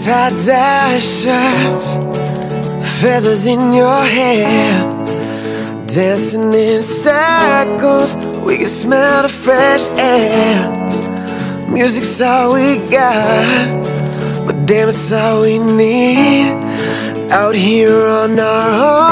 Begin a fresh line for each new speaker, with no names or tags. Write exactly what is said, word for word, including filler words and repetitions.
Tie-dye shirts, feathers in your hair, dancing in circles, we can smell the fresh air. Music's all we got, but damn, it's all we need. Out here on our own,